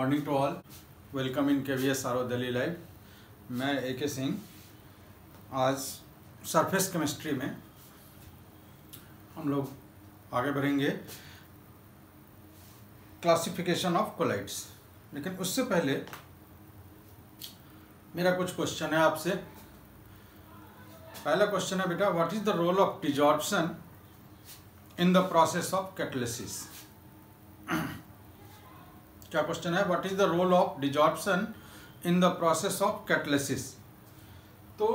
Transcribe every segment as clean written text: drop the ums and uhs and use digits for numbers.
Morning to all, welcome in KVS RO Delhi live. मैं AK Singh. आज surface chemistry में हम लोग आगे बढ़ेंगे क्लासिफिकेशन ऑफ कोलाइड्स। लेकिन उससे पहले मेरा कुछ क्वेश्चन है आपसे। पहला क्वेश्चन है बेटा, what is the role of desorption in the process of catalysis. क्या क्वेश्चन है? What is the role of desorption in the process of catalysis. तो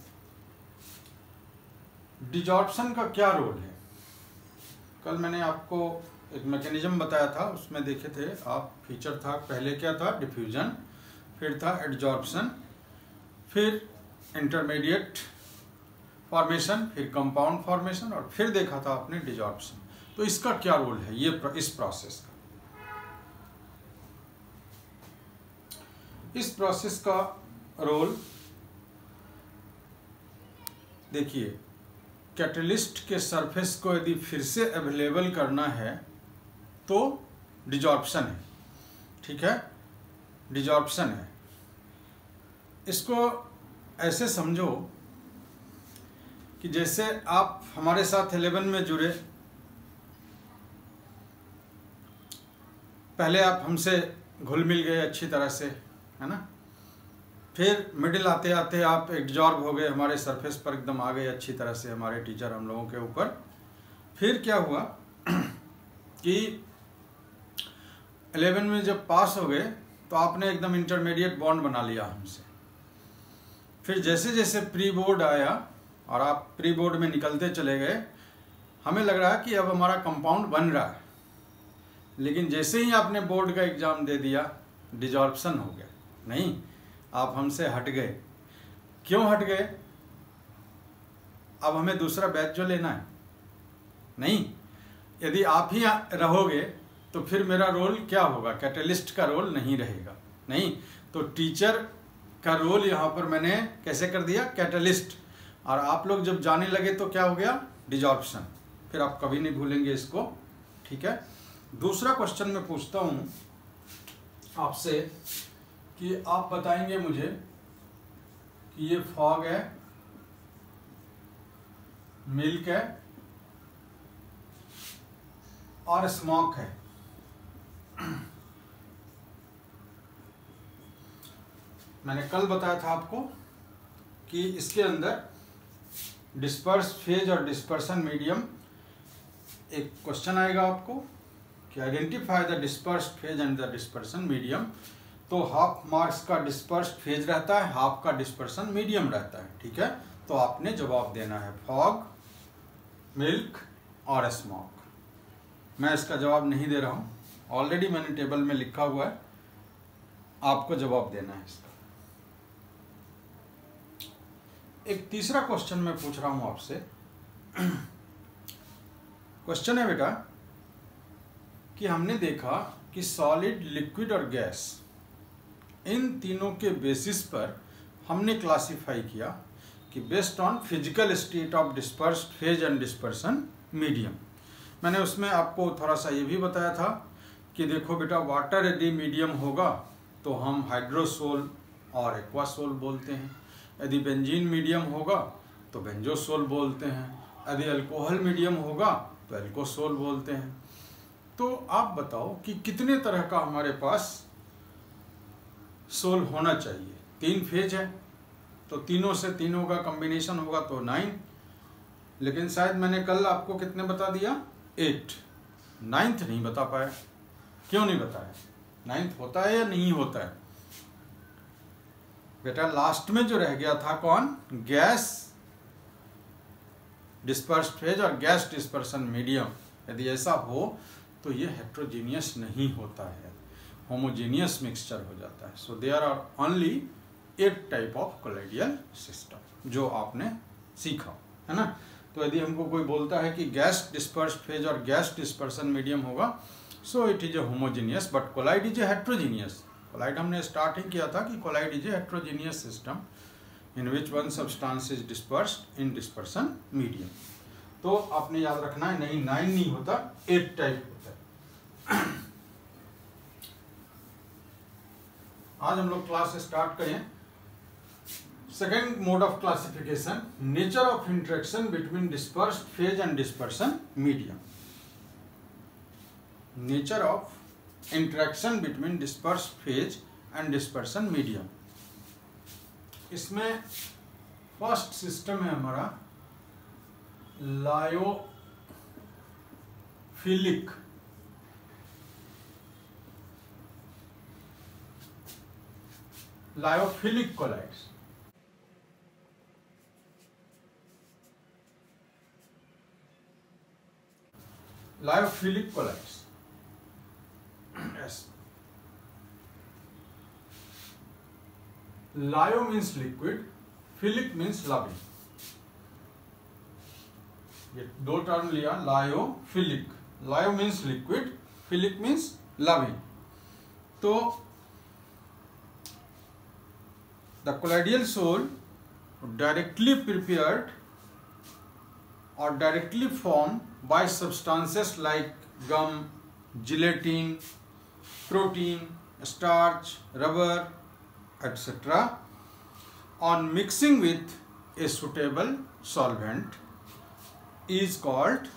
डिजॉर्प्शन का क्या रोल है? कल मैंने आपको एक मैकेनिज्म बताया था, उसमें देखे थे आप। फीचर था, पहले क्या था? डिफ्यूजन, फिर था एडजॉर्प्शन, फिर इंटरमीडिएट फॉर्मेशन, फिर कंपाउंड फॉर्मेशन, और फिर देखा था आपने डिजॉर्प्शन। तो इसका क्या रोल है ये इस प्रोसेस का? इस प्रोसेस का रोल देखिए, कैटलिस्ट के सरफेस को यदि फिर से अवेलेबल करना है तो डिजॉर्प्शन है। ठीक है, डिजॉर्प्शन है। इसको ऐसे समझो कि जैसे आप हमारे साथ 11 में जुड़े, पहले आप हमसे घुल मिल गए अच्छी तरह से, है ना। फिर मिडिल आते आते आप एब्जॉर्ब हो गए, हमारे सरफेस पर एकदम आ गए अच्छी तरह से, हमारे टीचर हम लोगों के ऊपर। फिर क्या हुआ कि 11 में जब पास हो गए तो आपने एकदम इंटरमीडिएट बॉन्ड बना लिया हमसे। फिर जैसे जैसे प्री बोर्ड आया और आप प्री बोर्ड में निकलते चले गए, हमें लग रहा है कि अब हमारा कंपाउंड बन रहा है। लेकिन जैसे ही आपने बोर्ड का एग्ज़ाम दे दिया, डिजॉर्प्शन हो गया। नहीं, आप हमसे हट गए। क्यों हट गए? अब हमें दूसरा बैच जो लेना है नहीं। यदि आप ही रहोगे तो फिर मेरा रोल क्या होगा? कैटलिस्ट का रोल नहीं रहेगा। नहीं, तो टीचर का रोल यहाँ पर मैंने कैसे कर दिया? कैटलिस्ट। और आप लोग जब जाने लगे तो क्या हो गया? डिजॉर्प्शन। फिर आप कभी नहीं भूलेंगे इसको। ठीक है। दूसरा क्वेश्चन मैं पूछता हूँ आपसे कि आप बताएंगे मुझे कि ये फॉग है, मिल्क है और स्मोक है। मैंने कल बताया था आपको कि इसके अंदर डिस्पर्स फेज और डिस्पर्सन मीडियम, एक क्वेश्चन आएगा आपको कि identify the dispersed phase and the dispersion medium. तो हाफ मार्क्स का डिस्पर्स्ड फेज रहता है, हाफ का डिस्पर्सन मीडियम रहता है। ठीक है, तो आपने जवाब देना है फॉग, मिल्क और स्मोक। मैं इसका जवाब नहीं दे रहा हूँ, ऑलरेडी मैंने टेबल में लिखा हुआ है, आपको जवाब देना है इसका। एक तीसरा क्वेश्चन मैं पूछ रहा हूँ आपसे। क्वेश्चन है बेटा कि हमने देखा कि सॉलिड, लिक्विड और गैस, इन तीनों के बेसिस पर हमने क्लासिफाई किया कि based on physical state of dispersed phase and dispersion medium. मैंने उसमें आपको थोड़ा सा ये भी बताया था कि देखो बेटा, वाटर यदि मीडियम होगा तो हम हाइड्रोसोल और एक्वासोल बोलते हैं। यदि बेंजीन मीडियम होगा तो बेंजोसोल बोलते हैं। यदि अल्कोहल मीडियम होगा तो एल्कोसोल बोलते हैं। तो आप बताओ कि कितने तरह का हमारे पास सोल होना चाहिए? 3 फेज है तो तीनों से तीनों का कॉम्बिनेशन होगा तो 9। लेकिन शायद मैंने कल आपको कितने बता दिया? 8। 9th नहीं बता पाया। क्यों नहीं बताया? 9th होता है या नहीं होता है? बेटा लास्ट में जो रह गया था कौन? गैस डिस्पर्स्ड फेज और गैस डिस्पर्सन मीडियम। यदि ऐसा हो तो ये हेट्रोजीनियस नहीं होता है, होमोजीनियस मिक्सचर हो जाता है। So there are only 8 type of colloidal system, जो आपने सीखा है ना। तो यदि हमको कोई बोलता है कि गैस डिस्पर्स्ड फेज और गैस डिस्पर्सन मीडियम होगा, so it is a homogeneous, but colloid is a heterogeneous. Colloid हमने स्टार्टिंग किया था कि colloid is a heterogeneous system in which one substance is dispersed in dispersion medium. तो आपने याद रखना है, नहीं 9 नहीं होता, 8 टाइप होता है। आज हम लोग क्लास स्टार्ट करें। Second mode of classification, nature of interaction between dispersed phase and dispersion medium. Nature of interaction between dispersed phase and dispersion medium. इसमें फर्स्ट सिस्टम है हमारा lyophilic. Lyophilic colloids. Lyophilic colloids, yes. Lyo means liquid, philic means loving। ये दो term लिया, lyophilic. Lyo means liquid, philic means loving. तो the colloidal sol directly prepared और directly form by substances like gum, gelatin, protein, starch, rubber etc. on mixing with a suitable solvent is called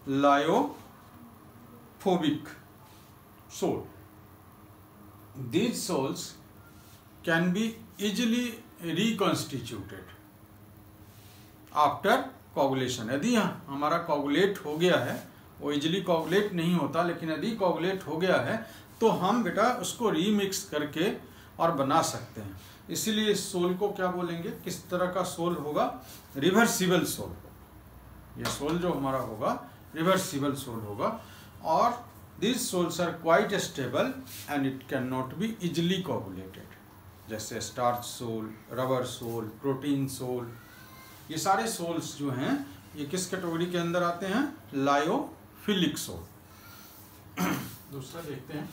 lyophobic soul. These souls can be easily reconstituted after coagulation। यदि हमारा coagulate हो गया है, वो easily coagulate नहीं होता, लेकिन यदि coagulate हो गया है तो हम बेटा उसको रीमिक्स करके और बना सकते हैं। इसीलिए इस सोल को क्या बोलेंगे, किस तरह का सोल होगा, रिवर्सिबल सोल। ये सोल जो हमारा होगा रिवर्सिबल सोल होगा। और this sols are quite stable and it can not be easily coagulated, जैसे starch sol, rubber sol, protein sol. ये सारे सोल्स जो हैं ये किस कैटेगरी के अंदर आते हैं, लायोफिलिक सोल। दूसरा देखते हैं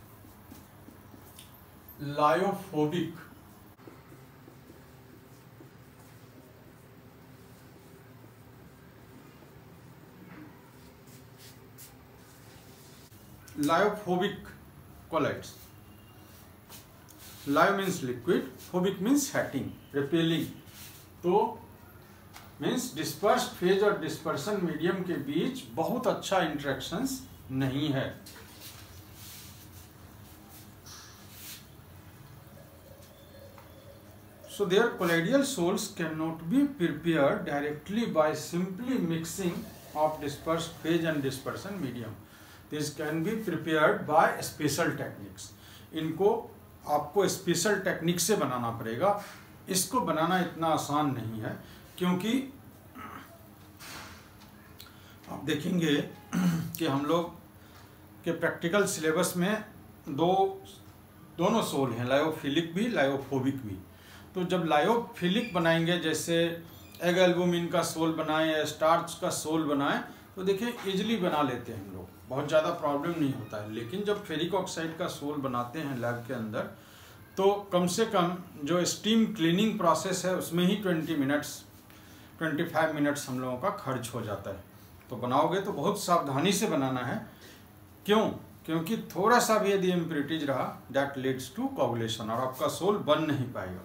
lyophobic. Lyophobic colloids. Lyo means liquid, phobic means hating, repelling. तो मीन्स डिस्पर्स्ड फेज और डिस्पर्सन मीडियम के बीच बहुत अच्छा इंटरेक्शंस नहीं है। So their colloidal sols cannot be prepared directly by simply mixing of dispersed phase and dispersion medium. This can be prepared by special techniques. इनको आपको स्पेशल टेक्निक से बनाना पड़ेगा। इसको बनाना इतना आसान नहीं है, क्योंकि आप देखेंगे कि हम लोग के प्रैक्टिकल सिलेबस में दोनों सोल हैं, लायोफिलिक भी लायोफोबिक भी। तो जब लायोफिलिक बनाएंगे, जैसे एग एल्बुमिन का सोल बनाएं या स्टार्च का सोल बनाएं, तो देखिए इजीली बना लेते हैं हम लोग, बहुत ज़्यादा प्रॉब्लम नहीं होता है। लेकिन जब फेरिक ऑक्साइड का सोल बनाते हैं लैब के अंदर, तो कम से कम जो स्टीम क्लीनिंग प्रोसेस है उसमें ही 25 मिनट्स हम लोगों का खर्च हो जाता है। तो बनाओगे तो बहुत सावधानी से बनाना है। क्यों? क्योंकि थोड़ा सा भी यदि इम्प्योरिटीज रहा, दैट लीड्स टू कोगुलेशन, और आपका सोल बन नहीं पाएगा।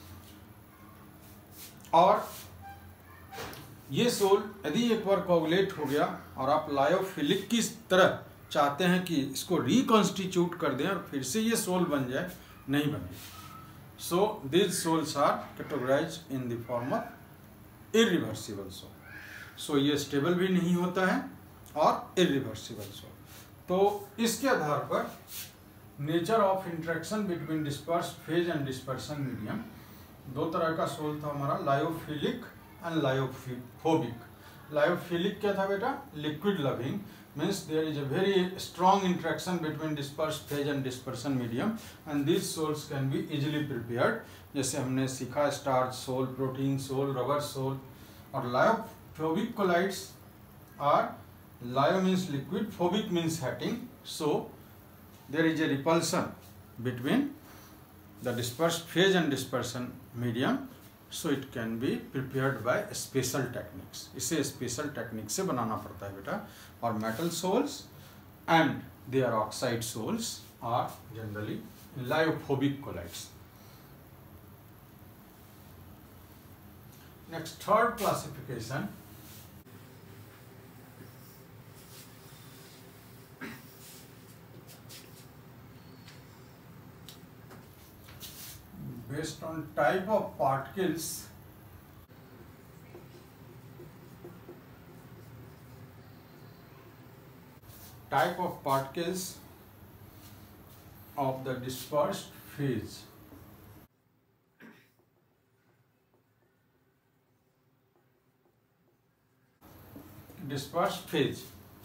और ये सोल यदि एक बार कोगुलेट हो गया और आप लायोफिलिक की तरह चाहते हैं कि इसको रिकॉन्स्टिट्यूट कर दें और फिर से ये सोल बन जाए, नहीं बनेगा। So this sols are categorised in the form of irreversible sol. So ये स्टेबल भी नहीं होता है और इरिवर्सिबल सोल। तो इसके आधार पर nature of interaction between dispersed phase and dispersion medium, दो तरह का सोल था हमारा, लायोफिलिक एंड लायोफोबिक। लायोफिलिक क्या था बेटा, liquid loving, means there is a very strong interaction between dispersed phase and dispersion medium and these sols can be easily prepared, जैसे हमने सीखा starch sol, protein sol, rubber sol. और lyophobic colloids are, lyo means liquid, phobic means hating, so there is a repulsion between the dispersed phase and dispersion medium, so it can be prepared by special techniques. इसे special technique से बनाना पड़ता है बेटा. और metal soles and their oxide soles are generally lyophobic colloids. Next, third classification, based on type of particles, of the dispersed phase. Dispersed phase.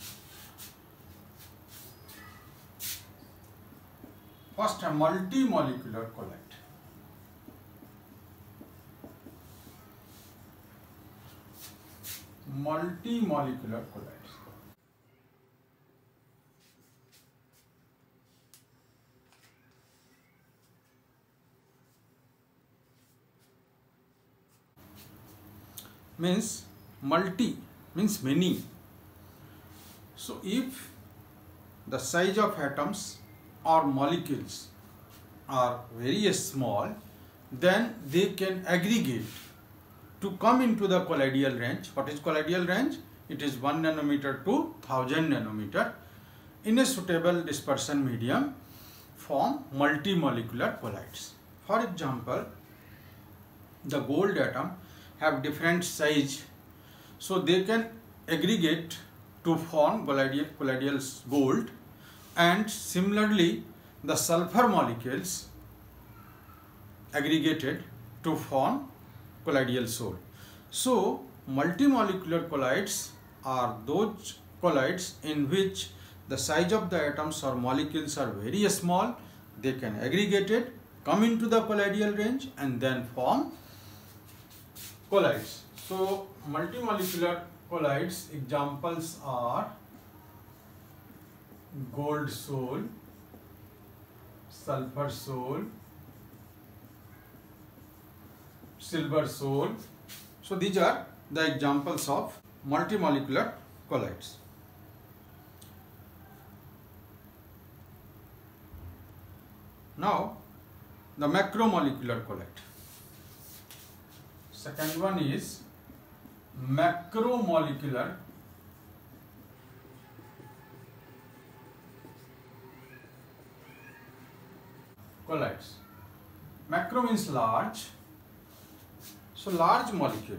First, a multimolecular colloid. Multimolecular colloids. Means multi means many. So if the size of atoms or molecules are very small, then they can aggregate to come into the colloidal range. What is colloidal range? It is 1 nanometer to 1000 nanometer in a suitable dispersion medium, form multimolecular colloids. For example, the gold atom have different size, so they can aggregate to form colloidal gold, and similarly the sulfur molecules aggregated to form colloidal soul. So multimolecular colloids are those colloids in which the size of the atoms or molecules are very small. They can aggregate it, come into the colloidal range, and then form colloids. So multimolecular colloids examples are gold soul, sulfur soul, silver soul. So these are the examples of multimolecular colloids. Now the macromolecular colloid. Second one is macromolecular colloids. Macro means large. So large molecule.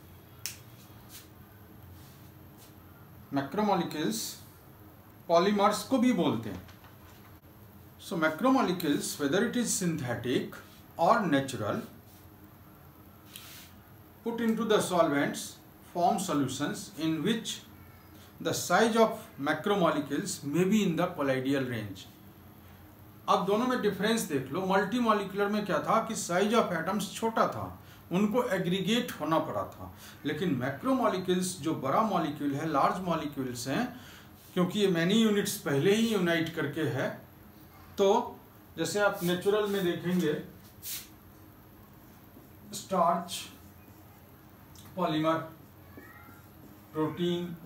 Macromolecules polymers को भी बोलते हैं. So macromolecules, whether it is synthetic or natural, put into the solvents, form solutions in which the size of macromolecules may be in the colloidal range. अब दोनों में difference देख लो. मल्टीमोलिकुलर में क्या था कि साइज ऑफ एटम्स छोटा था, उनको एग्रीगेट होना पड़ा था. लेकिन मैक्रोमोलिक्यूल्स जो बड़ा मॉलिक्यूल है, लार्ज मॉलिक्यूल्स हैं, क्योंकि ये मैनी यूनिट्स पहले ही यूनाइट करके है. तो जैसे आप नेचुरल में देखेंगे, starch, polymer, protein,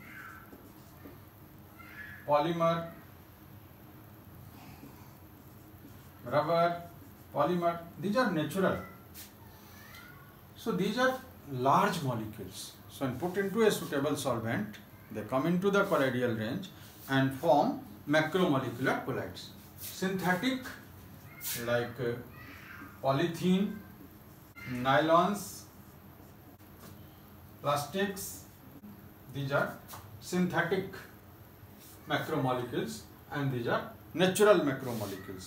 polymer, rubber, polymer, these are natural. So these are large molecules. So when put into a suitable solvent, they come into the colloidal range and form macromolecular colloids. Synthetic, like polythene, nylons, plastics, these are synthetic macromolecules, and these are natural macromolecules.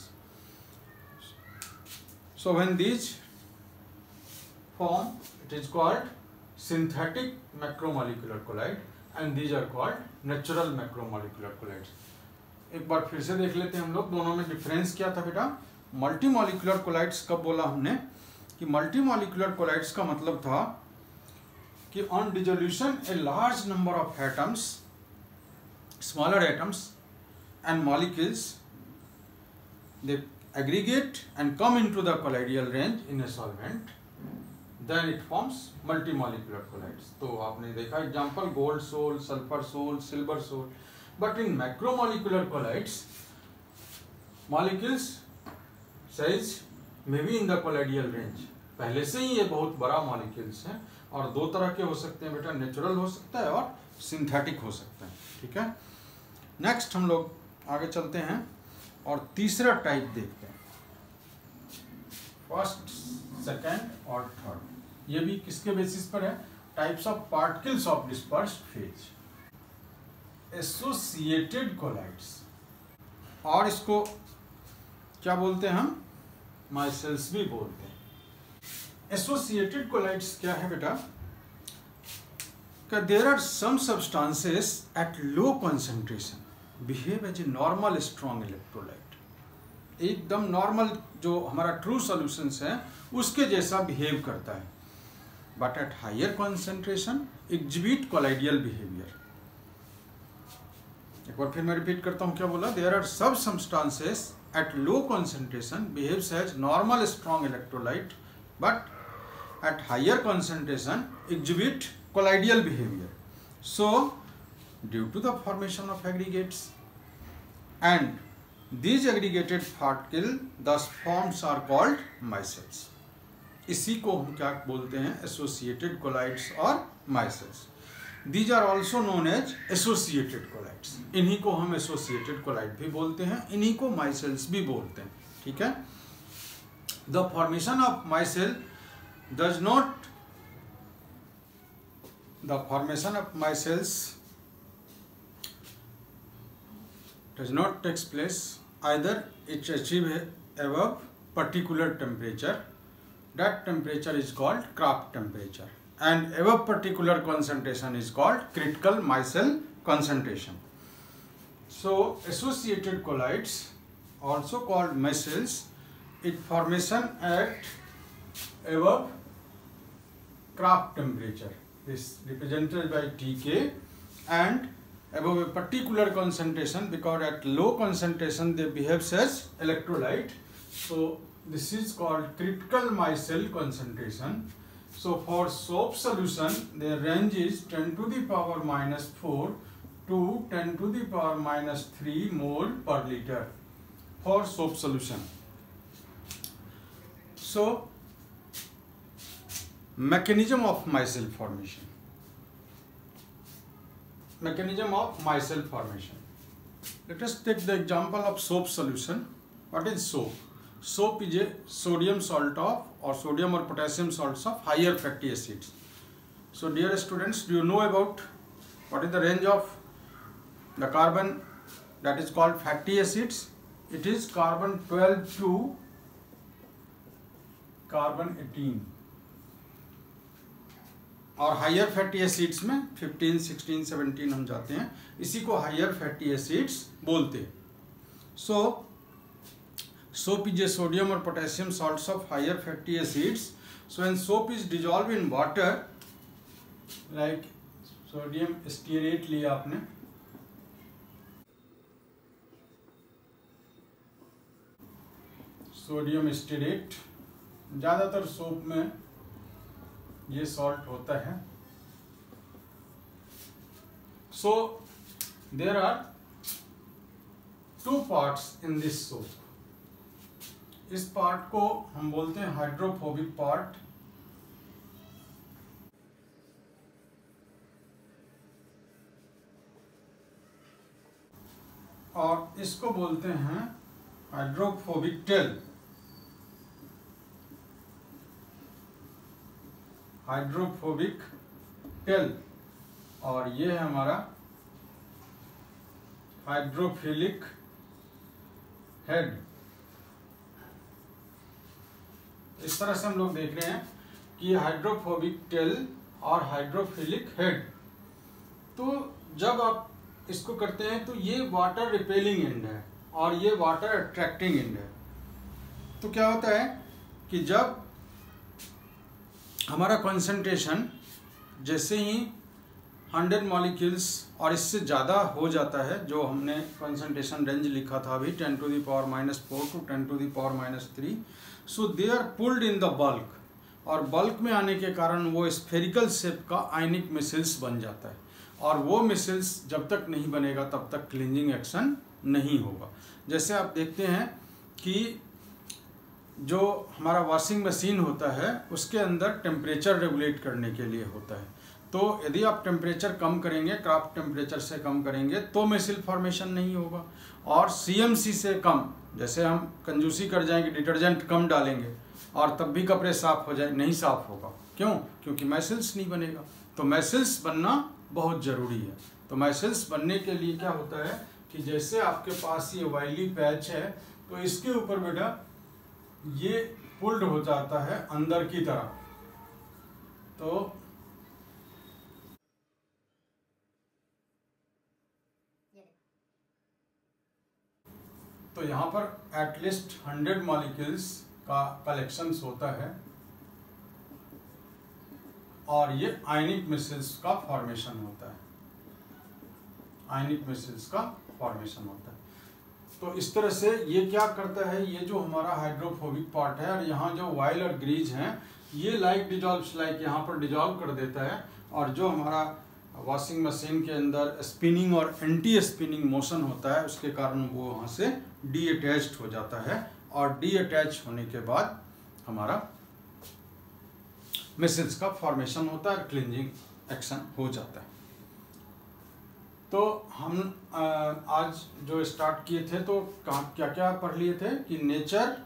So when these form, it is called synthetic macromolecular colloid, and these are called natural macromolecular colloids. एक बार फिर से देख लेते हैं हम लोग, दोनों में डिफरेंस क्या था बेटा. मल्टीमोलिकुलर कोलाइड्स कब बोला हमने कि मल्टीमोलिकुलर कोलाइड्स का मतलब था कि on dissolution a large number of atoms, smaller atoms and molecules, they aggregate and come into the colloidal range in a solvent, then it forms multimolecular colloids. तो आपने देखा example gold sol, sulphur sol, silver sol. But in macromolecular colloids, molecules size में भी in the colloidal range. पहले से ही ये बहुत बड़ा मॉलिक्यूल्स हैं और दो तरह के हो सकते हैं बेटा, नेचुरल हो सकता है और सिंथेटिक हो सकता है। ठीक है, नेक्स्ट हम लोग आगे चलते हैं और तीसरा टाइप देखते हैं, फर्स्ट, सेकेंड और थर्ड। ये भी किसके बेसिस पर है? Types of particles of dispersed phase, associated colloids, और इसको क्या बोलते हैं हम? माइसेल्स भी बोलते हैं। एसोसिएटेड कोलाइड्स क्या है बेटा? There are some substances at low concentration behave as a normal strong electrolyte. एकदम नॉर्मल जो हमारा ट्रू सॉल्यूशंस है उसके जैसा बिहेव करता है, but at higher concentration exhibit colloidal behaviour. एक बार फिर मैं रिपीट करता हूं, क्या बोला? There are sub substances at low concentration behaves as normal strong electrolyte, but at higher concentration exhibit colloidal behavior. So due to the formation of aggregates, and these aggregated particles thus forms are called micelles. इसी को हम क्या बोलते हैं? associated colloids और micelles. These are also known as associated colloids. इन्हीं को हम associated colloid भी बोलते हैं, इन्हीं को micelles भी बोलते हैं। ठीक है, the formation of micelle does not takes place either it achieve above particular temperature, that temperature is called Kraft temperature, and above particular concentration is called critical micelle concentration. So associated colloids, also called micelles, it formation at above Kraft temperature is represented by Tk, and above a particular concentration, because at low concentration they behave as electrolyte, so this is called critical micelle concentration. So for soap solution their range is 10 to the power minus 4 to 10 to the power minus 3 mole per liter for soap solution. So mechanism of micelle formation. Mechanism of micelle formation. Let us take the example of soap solution. What is soap? Soap is a sodium salt of, or sodium or potassium salts of higher fatty acids. So dear students, do you know about what is the range of the carbon that is called fatty acids? It is carbon 12 to carbon 18, और higher fatty acids में 15, 16, 17 हम जाते हैं, इसी को higher fatty acids बोलते हैं. सो soap is a sodium or potassium salts of higher fatty acids. So when soap is dissolved in water, like sodium stearate लिया आपने, सोडियम स्टीरेट, ज़्यादातर सोप में ये सॉल्ट होता है. So there are two parts in this soap. इस part को हम बोलते हैं हाइड्रोफोबिक पार्ट, और इसको बोलते हैं हाइड्रोफोबिक टेल. हाइड्रोफोबिक टेल, और ये है हमारा हाइड्रोफिलिक हेड. इस तरह से हम लोग देख रहे हैं कि हाइड्रोफोबिक टेल और हाइड्रोफिलिक हेड. तो जब आप इसको करते हैं तो ये वाटर रिपेलिंग एंड है और ये वाटर अट्रैक्टिंग एंड है. तो क्या होता है कि जब हमारा कंसंट्रेशन जैसे ही 100 मॉलिक्यूल्स और इससे ज़्यादा हो जाता है, जो हमने कंसंट्रेशन रेंज लिखा था अभी 10 to the power minus 4 to 10 to the power minus 3, so they are pulled in the bulk, और बल्क में आने के कारण वो स्फेरिकल शेप का आयनिक मिसल्स बन जाता है, और वो मिसल्स जब तक नहीं बनेगा तब तक क्लींजिंग एक्शन नहीं होगा. जैसे आप देखते हैं कि जो हमारा वॉशिंग मशीन होता है उसके अंदर टेम्परेचर रेगुलेट करने के लिए होता है। तो यदि आप टेम्परेचर कम करेंगे, क्राफ्ट टेम्परेचर से कम करेंगे तो मेसिल फॉर्मेशन नहीं होगा। और सीएमसी से कम, जैसे हम कंजूसी कर जाएंगे, डिटर्जेंट कम डालेंगे और तब भी कपड़े साफ हो जाए, नहीं साफ होगा। क्यों? क्योंकि मैसिल्स नहीं बनेगा। तो मैसिल्स बनना बहुत ज़रूरी है। तो मैसिल्स बनने के लिए क्या होता है कि जैसे आपके पास ये वाइली पैच है तो इसके ऊपर बेटा ये पुल्ड हो जाता है अंदर की तरफ। तो यहाँ पर एटलीस्ट 100 मॉलिक्यूल्स का कलेक्शंस होता है और ये आयनिक मिसिल्स का फॉर्मेशन होता है। आयनिक मिसिल्स का फॉर्मेशन होता है। तो इस तरह से ये क्या करता है, ये जो हमारा हाइड्रोफोबिक पार्ट है और यहाँ जो वाइल और ग्रीज हैं ये लाइक डिजॉल्व्स लाइक यहाँ पर डिजॉल्व कर देता है। और जो हमारा वॉशिंग मशीन के अंदर स्पिनिंग और एंटी स्पिनिंग मोशन होता है उसके कारण वो वहाँ से डी अटैच्ड हो जाता है और डी अटैच होने के बाद हमारा मिसिल्स का फॉर्मेशन होता है, क्लींजिंग एक्शन हो जाता है। तो हम आज जो स्टार्ट किए थे तो क्या क्या पढ़ लिए थे कि nature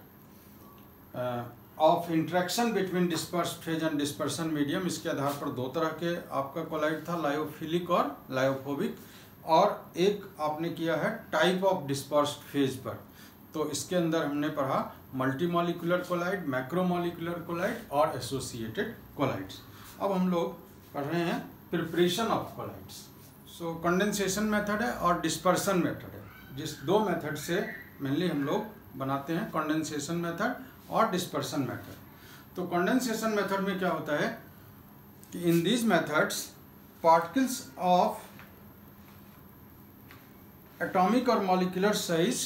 of interaction between dispersed phase and dispersion medium. इसके आधार पर दो तरह के आपका कोलाइड था, लायोफिलिक और लायोफोबिक। और एक आपने किया है टाइप ऑफ डिस्पर्स्ड फेज पर। तो इसके अंदर हमने पढ़ा मल्टीमॉलिक्यूलर कोलाइड, मैक्रोमॉलिक्यूलर कोलाइड और एसोसिएटेड कोलाइड्स। अब हम लोग पढ़ रहे हैं preparation of colloids. So condensation method है और डिस्पर्सन मेथड है। जिस दो मेथड से मेनली हम लोग बनाते हैं, कंडेंसेशन मेथड और डिस्पर्सन मेथड। तो कंडेंसेशन मेथड में क्या होता है कि in these methods particles of atomic और molecular size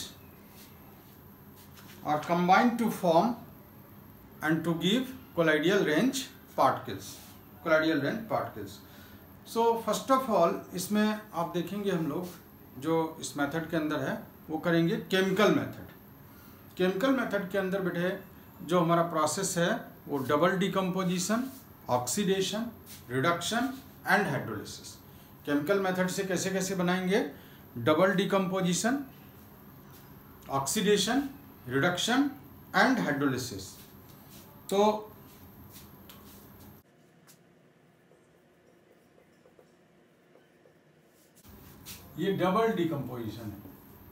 are combined to form and to give colloidal range particles, colloidal range particles. So first of all इसमें आप देखेंगे हम लोग जो इस मेथड के अंदर है वो करेंगे केमिकल मेथड। केमिकल मेथड के अंदर बेटे जो हमारा प्रोसेस है वो double decomposition, oxidation, reduction and hydrolysis. Chemical method से कैसे कैसे बनाएंगे? Double decomposition, oxidation, reduction and hydrolysis. तो ये डबल डिकम्पोजिशन है।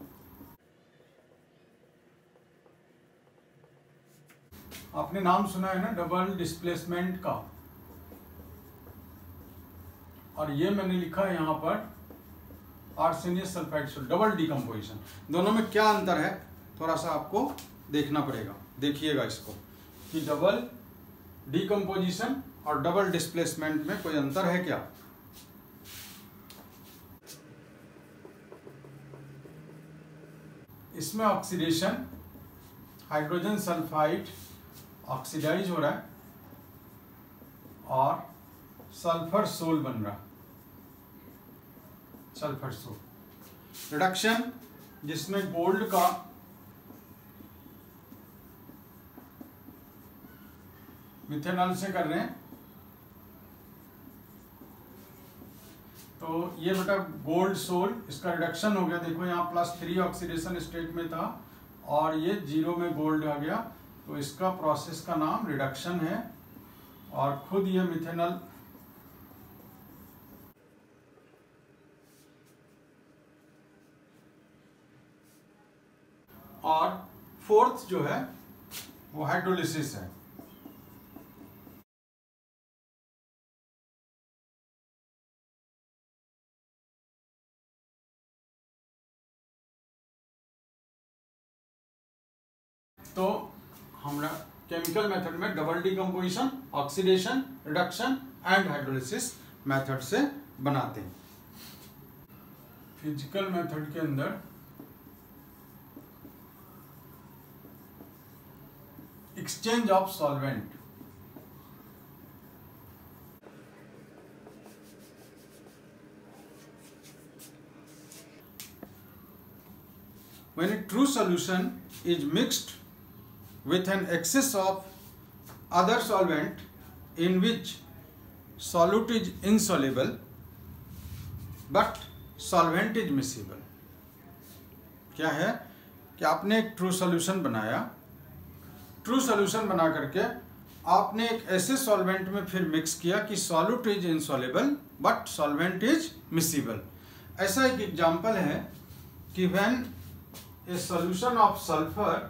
आपने नाम सुना है ना डबल डिस्प्लेसमेंट का, और ये मैंने लिखा है यहाँ पर arsenious sulphide salt, double decomposition. दोनों में क्या अंतर है थोड़ा सा आपको देखना पड़ेगा। देखिएगा इसको कि डबल डिकम्पोजिशन और डबल डिस्प्लेसमेंट में कोई अंतर है क्या। इसमें ऑक्सीडेशन, हाइड्रोजन सल्फाइड ऑक्सीडाइज हो रहा है और सल्फर सोल बन रहा है, सल्फर सोल। रिडक्शन जिसमें गोल्ड का मिथेनॉल से कर रहे हैं। तो ये बेटा गोल्ड सोल, इसका रिडक्शन हो गया। देखो यहाँ +3 ऑक्सीडेशन स्टेट में था और ये 0 में गोल्ड आ गया। तो इसका प्रोसेस का नाम रिडक्शन है। और खुद ये मिथेनॉल और फोर्थ जो है वो हाइड्रोलिसिस है। तो हमरा केमिकल मेथड में double decomposition, oxidation, reduction and hydrolysis method से बनाते हैं। फिजिकल मेथड के अंदर exchange of solvent. When a true solution is mixed with an excess of other solvent in which solute is insoluble but solvent is miscible। क्या है कि आपने एक ट्रू सॉल्यूशन बनाया, ट्रू सॉल्यूशन बना करके आपने एक ऐसे सॉल्वेंट में फिर मिक्स किया कि solute is insoluble but solvent is miscible. ऐसा एक एग्जांपल है कि when a solution of sulphur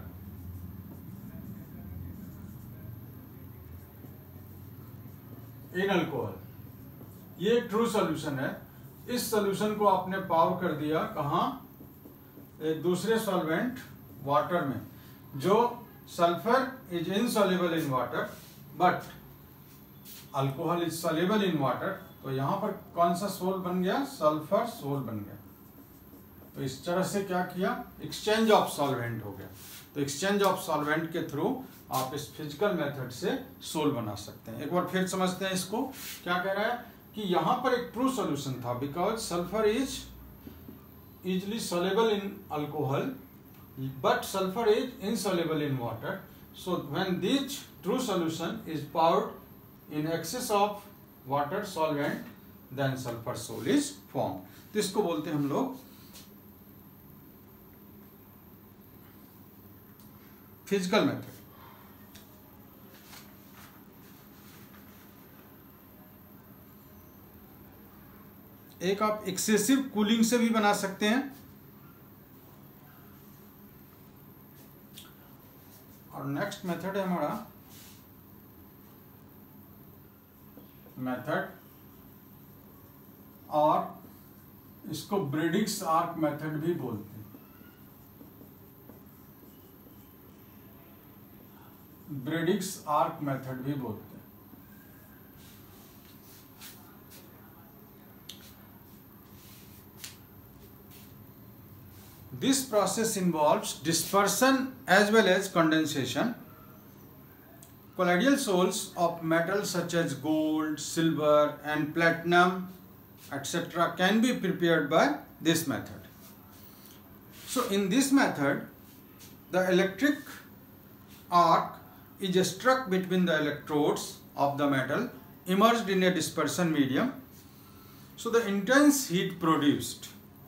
in alcohol, ये ट्रू सॉल्यूशन है, इस सॉल्यूशन को आपने पावर कर दिया कहाँ, एक दूसरे सॉल्वेंट वाटर में, जो sulphur is insoluble in water but alcohol is soluble in water. तो यहाँ पर कौन सा सोल बन गया, सल्फर सोल बन गया। तो इस तरह से क्या किया, एक्सचेंज ऑफ सॉल्वेंट हो गया। तो एक्सचेंज ऑफ सॉल्वेंट के थ्रू आप इस फिजिकल मेथड से सोल बना सकते हैं। एक बार फिर समझते हैं इसको। क्या कह रहा है कि यहाँ पर एक ट्रू सॉल्यूशन था because sulphur is easily soluble in alcohol but sulfur is insoluble in water. So when this true solution is poured in excess of water solvent then sulfur sol is formed. तो इसको बोलते हैं हम लोग physical method. एक आप excessive cooling से भी बना सकते हैं और नेक्स्ट मेथड है हमारा मेथड, और इसको ब्रेडिक्स आर्क मेथड भी बोलते हैं। ब्रेडिक्स आर्क मेथड भी बोलते हैं। This process involves dispersion as well as condensation. Colloidal sols of metals such as gold, silver and platinum etc. can be prepared by this method. So in this method, the electric arc is struck between the electrodes of the metal immersed in a dispersion medium. So the intense heat produced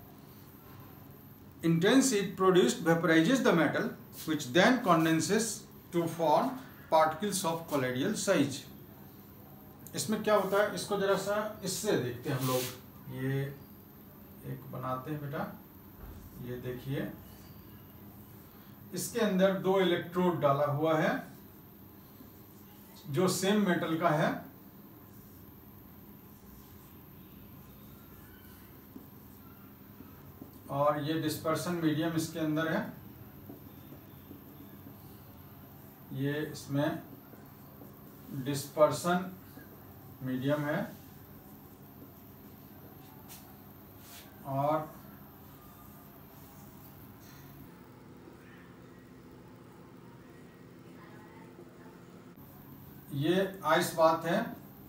vaporizes the metal which then condenses to form particles of colloidal size. इसमें क्या होता है, इसको जरा सा इससे देखते हैं हम लोग। ये एक बनाते हैं बेटा, ये देखिए, इसके अंदर दो इलेक्ट्रोड डाला हुआ है जो सेम मेटल का है, और ये डिस्पर्सन मीडियम इसके अंदर है। ये इसमें डिस्पर्सन मीडियम है और ये आइस बात है।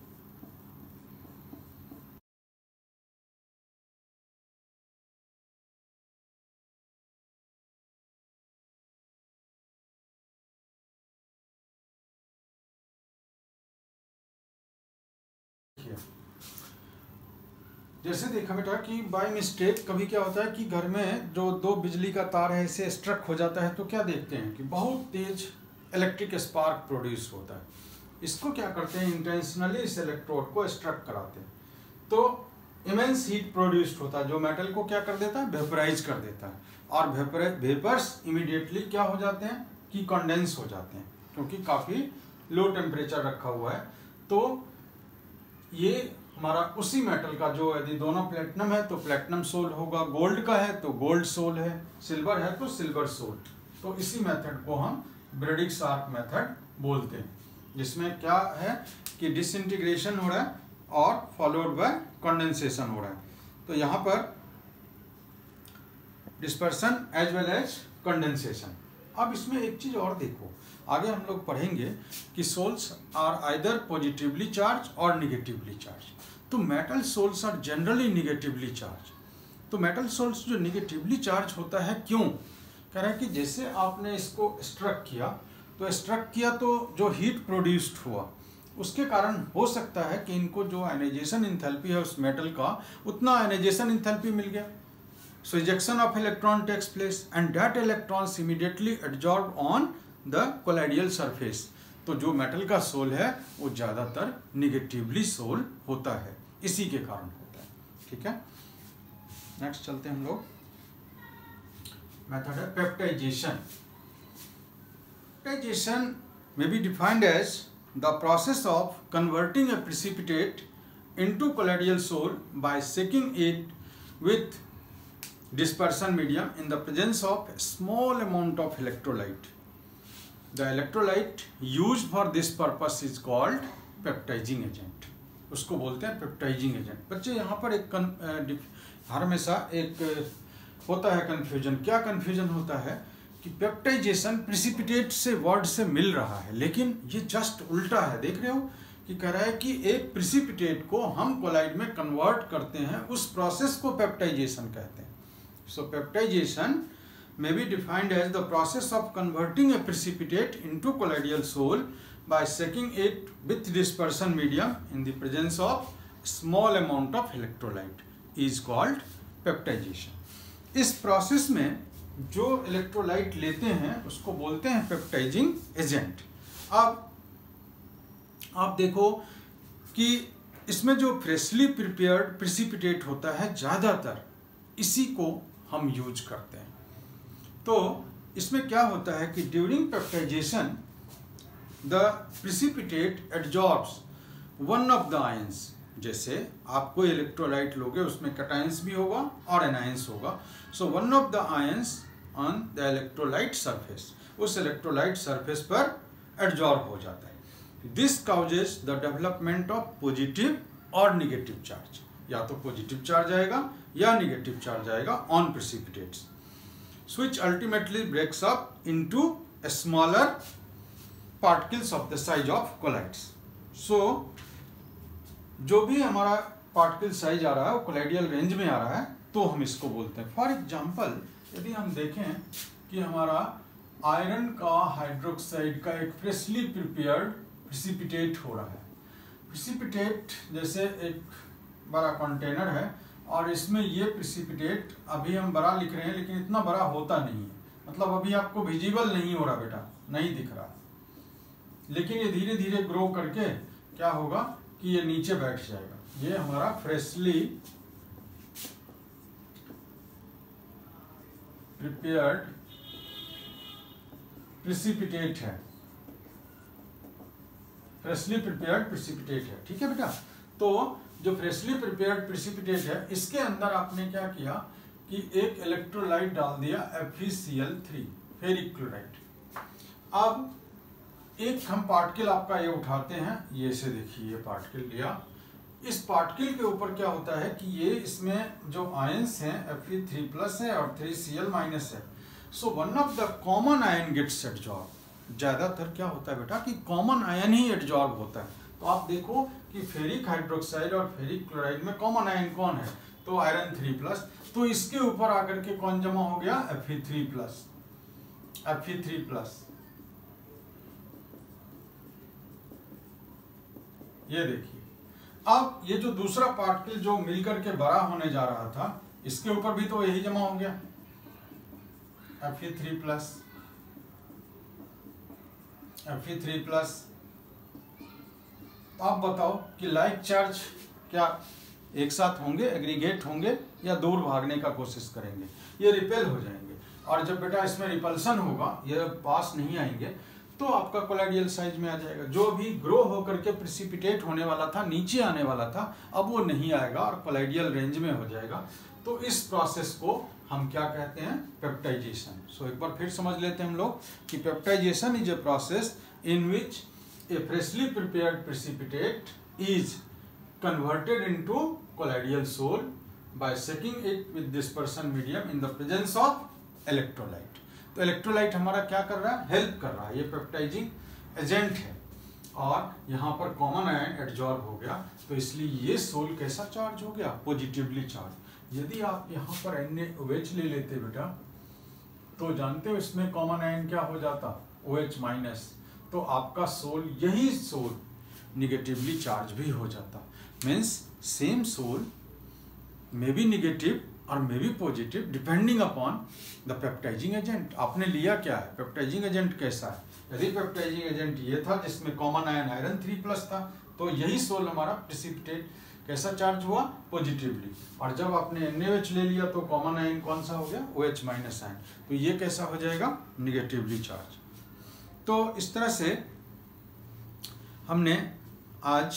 जैसे देखा बेटा कि बाय मिस्टेक कभी क्या होता है कि घर में जो दो बिजली का तार है इसे स्ट्रक हो जाता है, तो क्या देखते हैं कि बहुत तेज इलेक्ट्रिक स्पार्क प्रोड्यूस होता है। इसको क्या करते हैं, इंटेंशनली इस इलेक्ट्रोड को स्ट्रक कराते हैं, तो इमेंस हीट प्रोड्यूस्ड होता है जो मेटल को क्या कर देता है, वेपराइज कर देता है, और वेपर्स इमीडिएटली क्या हो जाते हैं कि कंडेंस हो जाते हैं, क्योंकि काफ़ी लो टेम्परेचर रखा हुआ है। तो ये हमारा उसी मेटल का, जो यदि दोनों प्लेटिनम है तो प्लेटिनम सोल होगा, गोल्ड का है तो गोल्ड सोल है, सिल्वर है तो सिल्वर सोल। तो इसी मेथड को हम ब्रेडिक्स आर्क मेथड बोलते हैं, जिसमें क्या है कि डिसइंटीग्रेशन हो रहा है और फॉलोड बाय कंडेंसेशन हो रहा है। तो यहाँ पर dispersion as well as condensation. अब इसमें एक चीज़ और देखो, आगे हम लोग पढ़ेंगे कि sols are either positively charge और निगेटिवली चार्ज। तो metal sols are generally negatively charge. तो मेटल सोल्स जो निगेटिवली चार्ज होता है, क्यों कह रहा है कि जैसे आपने इसको स्ट्रक किया तो स्ट्रक किया तो जो हीट प्रोड्यूस्ड हुआ उसके कारण हो सकता है कि इनको जो आयनाइजेशन इंथैल्पी है उस मेटल का उतना आयनाइजेशन इंथैल्पी मिल गया. So ejection of electron takes place and that electrons immediately absorb on the colloidal surface. तो जो मेटल का सोल है वो ज़्यादातर निगेटिवली सोल होता है, इसी के कारण होता है. ठीक है, नेक्स्ट चलते हैं हम लोग. मेथड है peptisation. Peptidation may be defined as the process of converting a precipitate into colloidal soul by shaking it with dispersion medium in the presence of a small amount of electrolyte. The electrolyte used for this purpose is called peptizing agent. उसको बोलते हैं peptising agent. बच्चे यहाँ पर एक हमेशा एक होता है कन्फ्यूजन. क्या कन्फ्यूजन होता है कि पेप्टाइजेशन प्रिसिपिटेट से वर्ड से मिल रहा है, लेकिन ये जस्ट उल्टा है. देख रहे हो कि कह रहा है कि एक प्रिसिपिटेट को हम कोलाइड में कन्वर्ट करते हैं, उस प्रोसेस को पेप्टाइजेशन कहते हैं. सो peptisation may be defined as the process of converting a precipitate into colloidal soul by shaking it with dispersion medium in the presence of small amount of electrolyte is called peptisation. इस process में जो electrolyte लेते हैं उसको बोलते हैं peptising agent. अब आप देखो कि इसमें जो फ्रेशली प्रिपेयर्ड प्रिसिपिटेट होता है ज़्यादातर इसी को हम यूज करते हैं. तो इसमें क्या होता है कि during peptisation the precipitate absorbs one of the ions. जैसे आप कोई इलेक्ट्रोलाइट लोगे उसमें कैटायंस भी होगा और एनायंस होगा. So one of the ions on the electrolyte surface, उस इलेक्ट्रोलाइट सरफेस पर एब्जॉर्ब हो जाता है. This causes the development of positive और निगेटिव चार्ज. या तो पॉजिटिव चार्ज आएगा या निगेटिव चार्ज आएगा on precipitates, which ultimately breaks up into a smaller particles of the size of colloids. So जो भी हमारा पार्टिकल साइज आ रहा है वो कोलाइडियल रेंज में आ रहा है, तो हम इसको बोलते हैं. फॉर एग्जांपल यदि हम देखें कि हमारा आयरन का हाइड्रोक्साइड का एक फ्रेशली प्रिपेयर्ड प्रिसिपिटेट हो रहा है. प्रिसिपिटेट जैसे एक बड़ा कंटेनर है और इसमें ये प्रिसिपिटेट अभी हम बड़ा लिख रहे हैं लेकिन इतना बड़ा होता नहीं है, मतलब अभी आपको विजिबल नहीं हो रहा बेटा, नहीं दिख रहा. लेकिन ये धीरे धीरे ग्रो करके क्या होगा कि ये नीचे बैठ जाएगा. ये हमारा फ्रेशली प्रिपेयर्ड प्रिसिपिटेट है, फ्रेशली प्रिपेयर्ड प्रिसिपिटेट है. ठीक है बेटा, तो जो फ्रेशली प्रिपेयर्ड प्रिसिपिटेट है इसके अंदर आपने क्या किया कि एक इलेक्ट्रोलाइट डाल दिया FeCl3 फेरिक क्लोराइड. अब एक हम पार्टिकल आपका ये उठाते हैं, ये से देखिए ये पार्टिकल लिया. इस पार्टिकल के ऊपर क्या होता है कि ये इसमें जो आयंस हैं Fe3+ है और 3Cl- है. So one of the common ion gets absorb. ज़्यादातर क्या होता है बेटा कि कॉमन आयन ही एब्जॉर्ब होता है. तो आप देखो कि फेरिक हाइड्रोक्साइड और फेरिक क्लोराइड में कॉमन आयन कौन है, तो आयरन 3+. तो इसके ऊपर आकर के कौन जमा हो गया, Fe3+. ये देखिए. अब ये जो दूसरा पार्टिकल जो मिलकर के बड़ा होने जा रहा था इसके ऊपर भी तो यही जमा हो गया Fe3+. आप बताओ कि लाइक चार्ज क्या एक साथ होंगे, एग्रीगेट होंगे, या दूर भागने का कोशिश करेंगे? ये रिपेल हो जाएंगे. और जब बेटा इसमें रिपल्सन होगा, ये पास नहीं आएंगे, तो आपका कोलाइडियल साइज में आ जाएगा. जो भी ग्रो होकर के प्रिसिपिटेट होने वाला था, नीचे आने वाला था, अब वो नहीं आएगा और कोलाइडियल रेंज में हो जाएगा. तो इस प्रोसेस को हम क्या कहते हैं, पेप्टाइजेशन. सो एक बार फिर समझ लेते हैं हम लोग कि peptisation is a process in which a freshly prepared precipitate is converted into colloidal soul by shaking it with dispersion medium in the presence of electrolyte. तो इलेक्ट्रोलाइट हमारा क्या कर रहा है, हेल्प कर रहा है. ये पेप्टाइजिंग एजेंट है और यहाँ पर कॉमन आयन एब्जॉर्ब हो गया, तो इसलिए ये सोल कैसा चार्ज हो गया, पॉजिटिवली चार्ज. यदि आप यहाँ पर NaOH ले लेते बेटा, तो जानते हो इसमें कॉमन आयन क्या हो जाता, OH माइनस, तो आपका सोल, यही सोल निगेटिवली चार्ज भी हो जाता। Means same sol may be negative और may be positive depending upon the peptising agent. आपने लिया क्या है, पेप्टाइजिंग एजेंट कैसा है। यदि पेप्टाइजिंग एजेंट ये था जिसमें कॉमन आयन आयरन 3+ था, तो यही सोल हमारा प्रेसिपिटेट कैसा चार्ज हुआ, पॉजिटिवली। और जब आपने NaOH ले लिया तो कॉमन आयन कौन सा हो गया, OH माइनस आयन, तो ये कैसा हो जाएगा, निगेटिवली चार्ज। तो इस तरह से हमने आज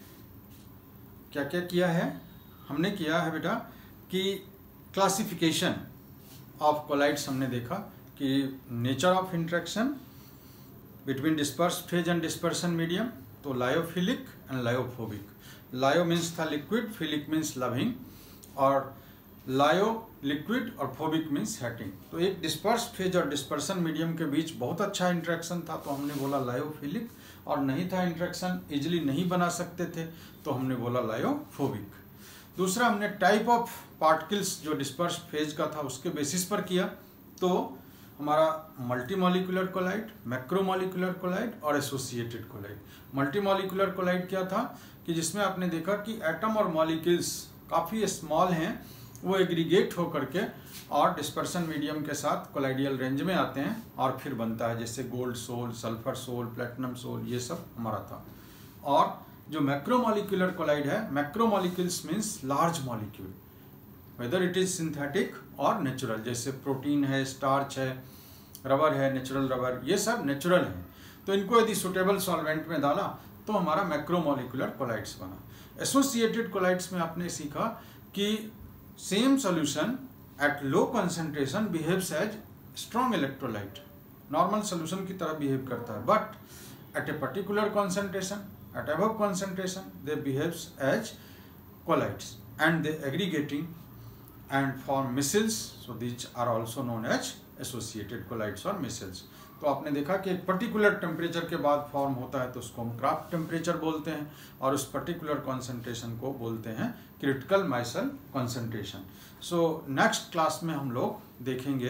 क्या क्या किया है, हमने किया है बेटा कि क्लासिफिकेशन ऑफ कोलाइड्स हमने देखा कि nature of interaction between disperse phase and dispersion medium, तो lyophilic and lyophobic. Lyo means था लिक्विड, फिलिक मीन्स लविंग, और लायो लिक्विड और फोबिक मीन्स हेटिंग। तो एक डिस्पर्स फेज और डिस्पर्सन मीडियम के बीच बहुत अच्छा इंटरेक्शन था तो हमने बोला लायोफिलिक, और नहीं था इंटरेक्शन, इजिली नहीं बना सकते थे तो हमने बोला लायोफोबिक। दूसरा हमने टाइप ऑफ पार्टिकल्स जो डिस्पर्स फेज का था उसके बेसिस पर किया, तो हमारा मल्टीमॉलिक्यूलर कोलाइड, मैक्रोमॉलिक्यूलर कोलाइड और एसोसिएटेड कोलाइड। मल्टीमॉलिक्यूलर कोलाइड क्या था कि जिसमें आपने देखा कि एटम और मॉलिक्यूल्स काफ़ी स्मॉल हैं, वो एग्रीगेट होकर के और डिस्पर्सन मीडियम के साथ कोलाइडियल रेंज में आते हैं और फिर बनता है, जैसे gold sol, sulphur sol, platinum sol, ये सब हमारा था। और जो मैक्रोमॉलिक्यूलर कोलाइड है, macromolecules means large molecule, whether it is synthetic और नेचुरल, जैसे प्रोटीन है, स्टार्च है, रबर है, नेचुरल रबर, ये सब नेचुरल है। तो इनको यदि सुटेबल सॉल्वेंट में डाला तो हमारा मैक्रोमॉलिक्यूलर कोलाइड्स बना। एसोसिएटेड कोलाइड्स में आपने सीखा कि same solution at low concentration behaves as strong electrolyte, normal solution की तरह बिहेव करता है, but at a particular concentration, at above concentration they behaves as colloids and they aggregating and form micelles, so these are also known as associated colloids or micelles। तो आपने देखा कि एक particular temperature के बाद form होता है तो उसको हम क्राफ्ट टेम्परेचर बोलते हैं, और उस पर्टिकुलर कॉन्सेंट्रेशन को बोलते हैं critical micelle concentration. So next class में हम लोग देखेंगे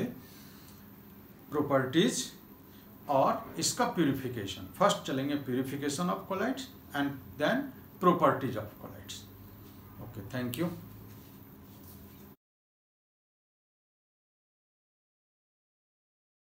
प्रॉपर्टीज और इसका प्यूरिफिकेशन। फर्स्ट चलेंगे purification of colloids and then properties of colloids. Okay, thank you.